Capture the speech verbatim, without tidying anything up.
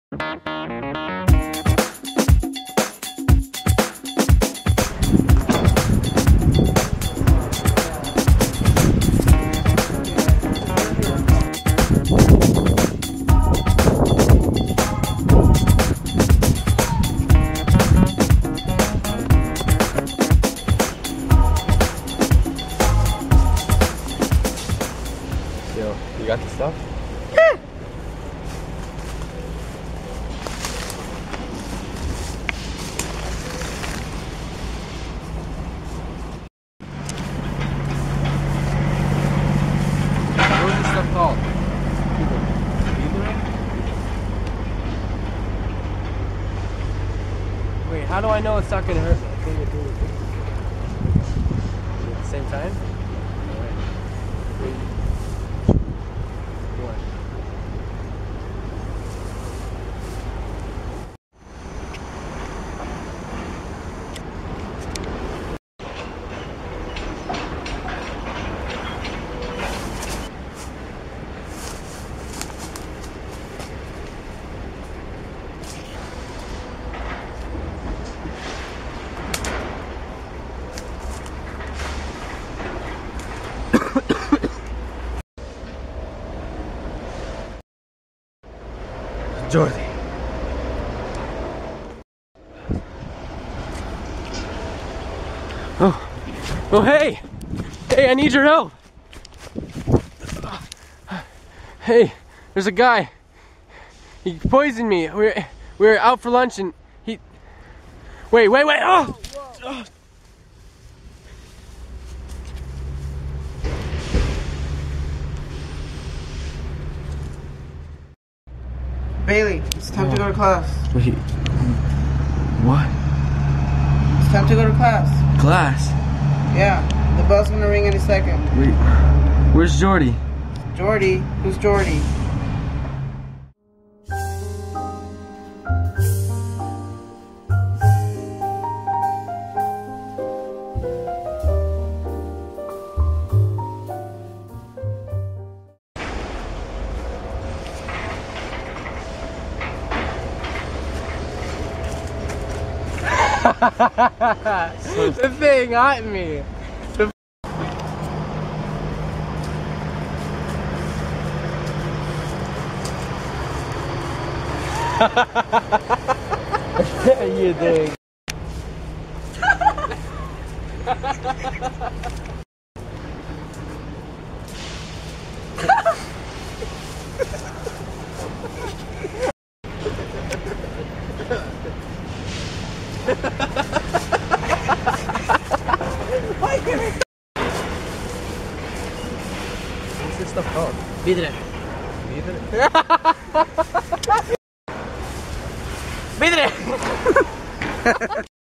Yo, you got the stuff? Yeah. What was this stuff called? Wait, how do I know it's not gonna hurt me? At the same time? Alright. Three, two, one. Jordy. Oh, oh hey! Hey, I need your help! Hey, there's a guy. He poisoned me. We were, we were out for lunch and he... Wait, wait, wait! Oh! Oh. Bailey, it's time oh. to go to class. Wait, what? It's time to go to class. Class? Yeah, the bell's gonna ring any second. Wait, where's Jordy? Jordy? Who's Jordy? The thing got me. The you think? What's this stuff called? Vidre. Vidre?